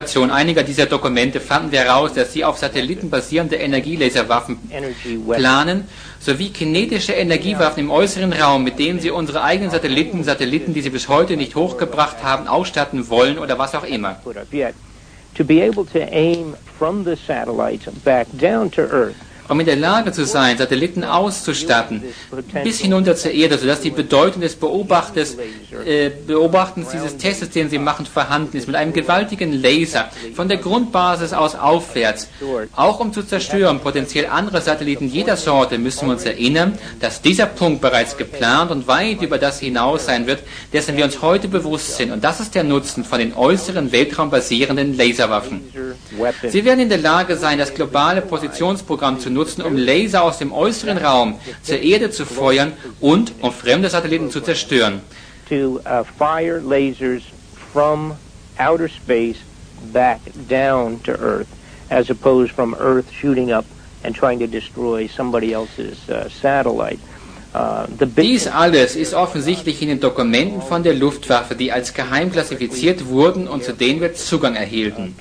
einiger dieser Dokumente fanden wir heraus, dass sie auf Satelliten basierende Energielaserwaffen planen, sowie kinetische Energiewaffen im äußeren Raum, mit denen sie unsere eigenen Satelliten, die sie bis heute nicht hochgebracht haben, ausstatten wollen oder was auch immer. To be able to aim from the satellites back down to Earth. Um in der Lage zu sein, Satelliten auszustatten, bis hinunter zur Erde, sodass die Bedeutung des Beobachtens dieses Testes, den sie machen, vorhanden ist, mit einem gewaltigen Laser, von der Grundbasis aus aufwärts, auch um zu zerstören, potenziell andere Satelliten jeder Sorte, müssen wir uns erinnern, dass dieser Punkt bereits geplant und weit über das hinaus sein wird, dessen wir uns heute bewusst sind. Und das ist der Nutzen von den äußeren Weltraum basierenden Laserwaffen. Sie werden in der Lage sein, das globale Positionsprogramm zu nutzen, um Laser aus dem äußeren Raum zur Erde zu feuern und um fremde Satelliten zu zerstören. To fire lasers from outer space back down to Earth, as opposed from Earth shooting up and trying to destroy somebody else's satellite. Dies alles ist offensichtlich in den Dokumenten von der Luftwaffe, die als geheim klassifiziert wurden und zu denen wir Zugang erhielten.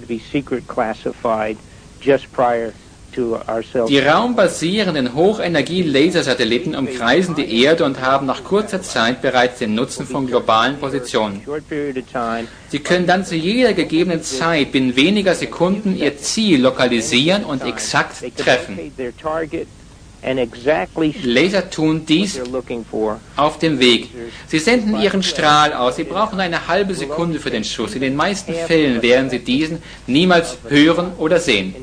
Die raumbasierenden Hochenergie-Lasersatelliten umkreisen die Erde und haben nach kurzer Zeit bereits den Nutzen von globalen Positionen. Sie können dann zu jeder gegebenen Zeit binnen weniger Sekunden ihr Ziel lokalisieren und exakt treffen. Laser tun dies auf dem Weg. Sie senden ihren Strahl aus. Sie brauchen eine halbe Sekunde für den Schuss. In den meisten Fällen werden Sie diesen niemals hören oder sehen.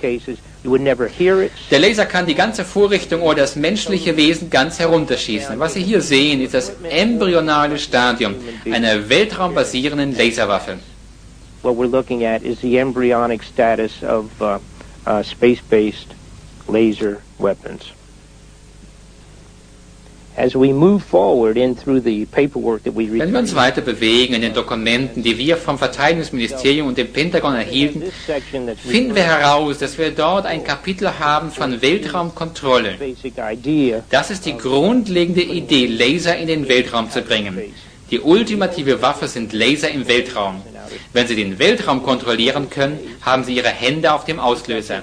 Der Laser kann die ganze Vorrichtung oder das menschliche Wesen ganz herunterschießen. Was Sie hier sehen, ist das embryonale Stadium einer weltraumbasierenden Laserwaffe. What we're looking at is the embryonic status of space-based laser weapons. As we move forward in through the paperwork that we Wenn wir uns weiter bewegen in den Dokumenten, die wir vom Verteidigungsministerium und dem Pentagon erhielten, finden wir heraus, dass wir dort ein Kapitel haben von Weltraumkontrolle. Das ist die grundlegende Idee, Laser in den Weltraum zu bringen. Die ultimative Waffe sind Laser im Weltraum. Wenn Sie den Weltraum kontrollieren können, haben Sie Ihre Hände auf dem Auslöser.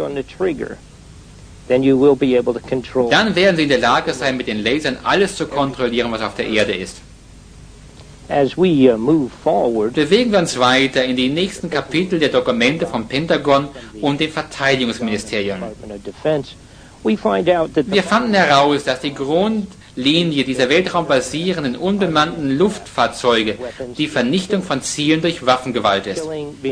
Dann werden Sie in der Lage sein, mit den Lasern alles zu kontrollieren, was auf der Erde ist. Bewegen wir uns weiter in die nächsten Kapitel der Dokumente vom Pentagon und dem Verteidigungsministerium. Wir fanden heraus, dass die Grundlinie dieser weltraumbasierenden unbemannten Luftfahrzeuge die Vernichtung von Zielen durch Waffengewalt ist.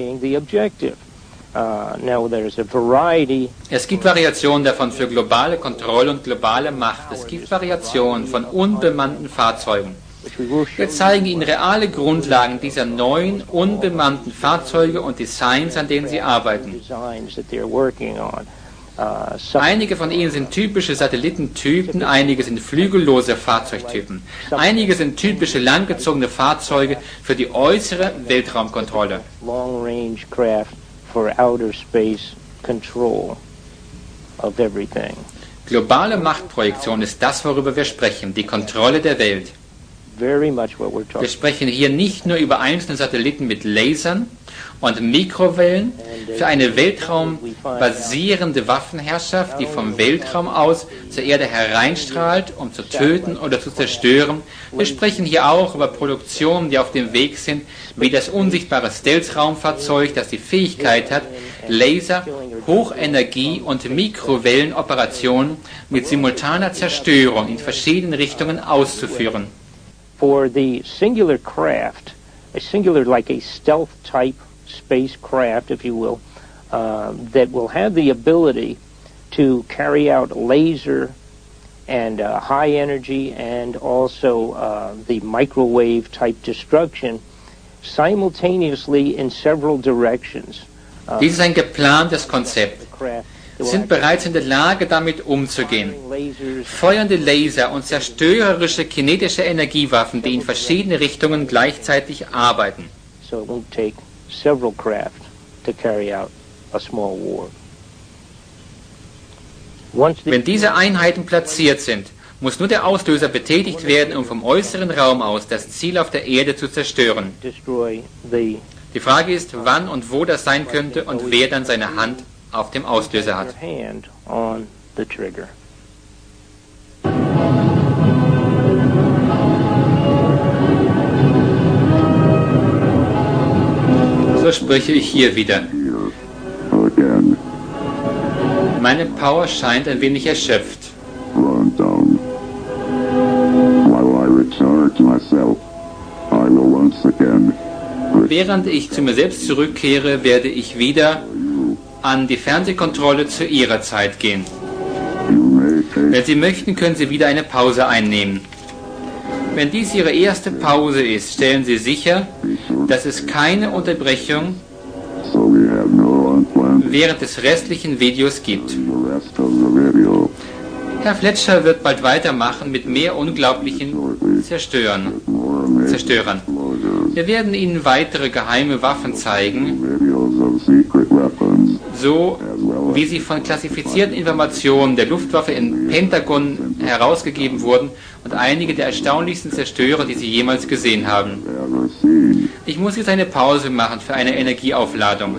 Es gibt Variationen davon für globale Kontrolle und globale Macht. Es gibt Variationen von unbemannten Fahrzeugen. Wir zeigen Ihnen reale Grundlagen dieser neuen unbemannten Fahrzeuge und Designs, an denen sie arbeiten. Einige von ihnen sind typische Satellitentypen, einige sind flügellose Fahrzeugtypen. Einige sind typische langgezogene Fahrzeuge für die äußere Weltraumkontrolle. For outer space control of everything. Globale Machtprojektion ist das, worüber wir sprechen, die Kontrolle der Welt. Wir sprechen hier nicht nur über einzelne Satelliten mit Lasern und Mikrowellen für eine weltraumbasierende Waffenherrschaft, die vom Weltraum aus zur Erde hereinstrahlt, um zu töten oder zu zerstören. Wir sprechen hier auch über Produktionen, die auf dem Weg sind, wie das unsichtbare Stealth-Raumfahrzeug, das die Fähigkeit hat, Laser, Hochenergie- und Mikrowellenoperationen mit simultaner Zerstörung in verschiedenen Richtungen auszuführen. For the singular craft, a singular like a stealth type spacecraft, if you will, that will have the ability to carry out laser and high energy and also the microwave type destruction simultaneously in several directions. Dies ist ein geplantes Konzept. Sind bereits in der Lage, damit umzugehen. Feuernde Laser und zerstörerische kinetische Energiewaffen, die in verschiedene Richtungen gleichzeitig arbeiten. Wenn diese Einheiten platziert sind, muss nur der Auslöser betätigt werden, um vom äußeren Raum aus das Ziel auf der Erde zu zerstören. Die Frage ist, wann und wo das sein könnte und wer dann seine Hand auf dem Auslöser hat. Hand on the trigger. So spreche ich hier wieder. Meine Power scheint ein wenig erschöpft. Während ich zu mir selbst zurückkehre, werde ich wieder an die Fernsehkontrolle zu Ihrer Zeit gehen. Wenn Sie möchten, können Sie wieder eine Pause einnehmen. Wenn dies Ihre erste Pause ist, stellen Sie sicher, dass es keine Unterbrechung während des restlichen Videos gibt. Herr Fletcher wird bald weitermachen mit mehr unglaublichen Zerstörern. Wir werden Ihnen weitere geheime Waffen zeigen, so wie sie von klassifizierten Informationen der Luftwaffe im Pentagon herausgegeben wurden und einige der erstaunlichsten Zerstörer, die Sie jemals gesehen haben. Ich muss jetzt eine Pause machen für eine Energieaufladung.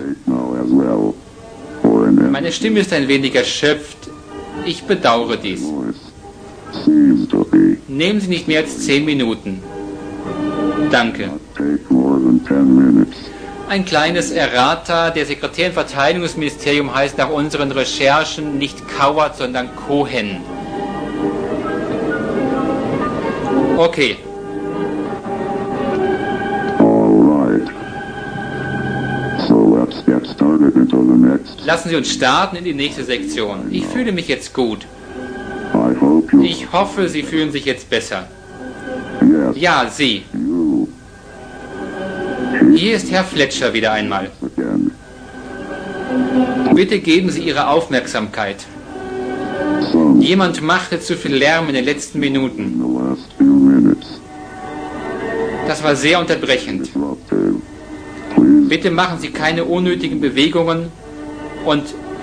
Meine Stimme ist ein wenig erschöpft. Ich bedauere dies. Nehmen Sie nicht mehr als 10 Minuten. Danke. Ein kleines Errata. Der Sekretär im Verteidigungsministerium heißt nach unseren Recherchen nicht Coward, sondern Cohen. Okay. Lassen Sie uns starten in die nächste Sektion. Ich fühle mich jetzt gut. Ich hoffe, Sie fühlen sich jetzt besser. Ja, Sie. Hier ist Herr Fletcher wieder einmal. Bitte geben Sie Ihre Aufmerksamkeit. Jemand machte zu viel Lärm in den letzten Minuten. Das war sehr unterbrechend. Bitte machen Sie keine unnötigen Bewegungen und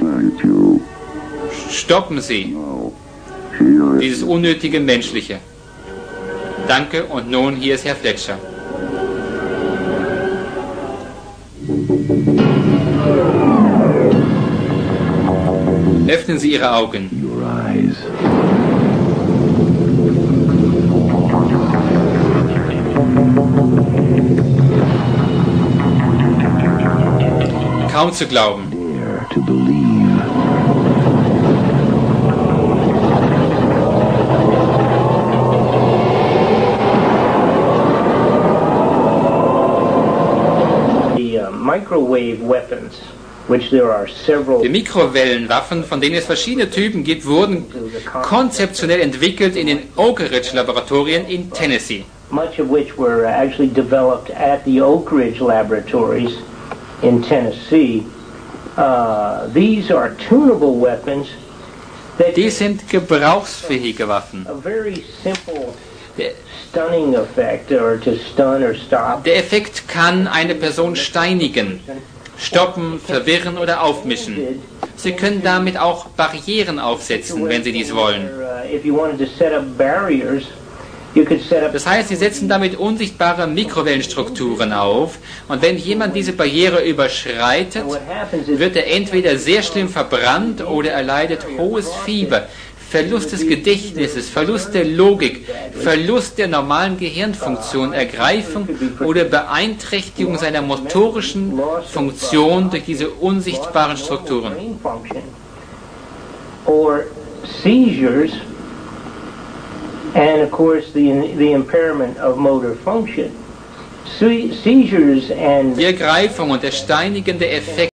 stoppen Sie dieses unnötige Menschliche. Danke, und nun hier ist Herr Fletcher. Öffnen Sie Ihre Augen. Kaum zu glauben. Die Mikrowellenwaffen, von denen es verschiedene Typen gibt, wurden konzeptionell entwickelt in den Oak Ridge Laboratorien in Tennessee. Much of which were actually developed at the Oak Ridge Laboratories in Tennessee. These are tunable weapons. Die sind gebrauchsfähige Waffen. A very simple stunning effect, or to stun or stop. Der Effekt kann eine Person steinigen, stoppen, verwirren oder aufmischen. Sie können damit auch Barrieren aufsetzen, wenn Sie dies wollen. Das heißt, Sie setzen damit unsichtbare Mikrowellenstrukturen auf, und wenn jemand diese Barriere überschreitet, wird er entweder sehr schlimm verbrannt oder er leidet hohes Fieber, Verlust des Gedächtnisses, Verlust der Logik, Verlust der normalen Gehirnfunktion, Ergreifung oder Beeinträchtigung seiner motorischen Funktion durch diese unsichtbaren Strukturen. Or seizures, and of course the impairment of motor function. Seizures and die Ergreifung und der steinigende Effekt